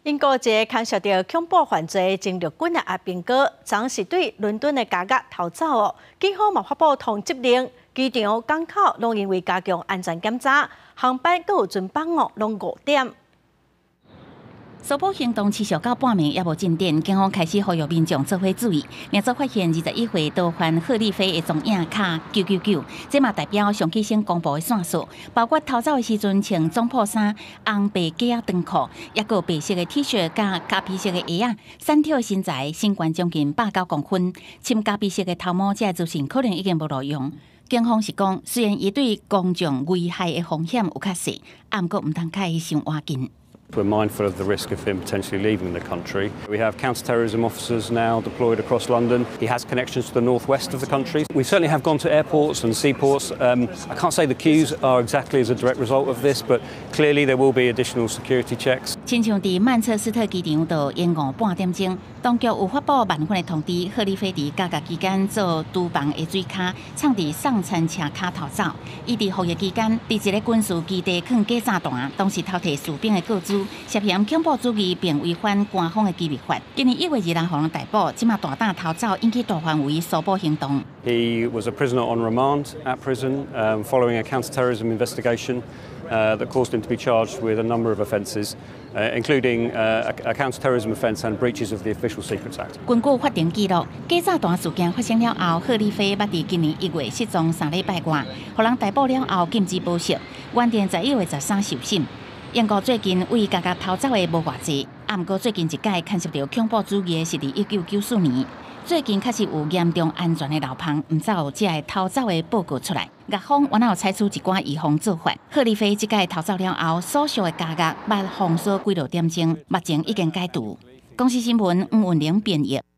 英国一个牵涉到恐怖犯罪前陆军的阿兵哥，昨是对伦敦的家宅逃走哦。警方嘛发布通缉令，机场、港口拢因为加强安全检查，航班阁有准帮哦，拢误点。 搜捕行动持续到半暝也无进展，警方开始呼吁民众做伙注意。明早发现21岁多犯贺丽菲的踪影卡999，这嘛代表上起先公布的线索，包括逃走的时阵穿总破衫、红白夹长裤，也有白色的 T 恤加咖啡色的鞋啊，散跳的身材，身高将近89公分，穿咖啡色的头毛，这个自信可能已经无路用。 警方是讲，虽然伊对公众危害的风险有较细，毋过毋通开伤换紧。 We're mindful of the risk of him potentially leaving the country. We have counter-terrorism officers now deployed across London. He has connections to the northwest of the country. We certainly have gone to airports and seaports. I can't say the queues are exactly as a direct result of this, but clearly there will be additional security checks. 亲像伫曼彻斯特机场到延误半点钟，当局有发布万份的通知，贺丽菲伫假期期间做厨房的水卡，藏伫送餐车卡逃走。伊伫服役期间，伫一个军事基地放假炸弹，当时偷摕士兵的个资。 涉嫌恐怖主义并违反官方的机密法。今年1月2日，互人逮捕，即马大胆逃走，引起大范围搜捕行動。 He was a prisoner on remand at prison following a counter-terrorism investigation that caused him to be charged with a number of offences, including a counter-terrorism offence and breaches of the Official Secrets Act. 根據法庭記錄，假炸彈事件發生了後，賀麗菲捌伫今年1月失蹤3禮拜外，互人逮捕了後禁止保釋，原定11月13受審。 英國最近為家家逃走的無偌濟，毋過最近一屆牽涉到恐怖主義的是伫1994年。最近確實有嚴重安全的漏棚，毋才有這個逃走的報告出來。獄方原來有採取一寡預防做法。賀麗菲即屆逃走了後，所屬的家宅捌封鎖幾多點鐘，目前已經解除。公司新聞黃文玲編譯。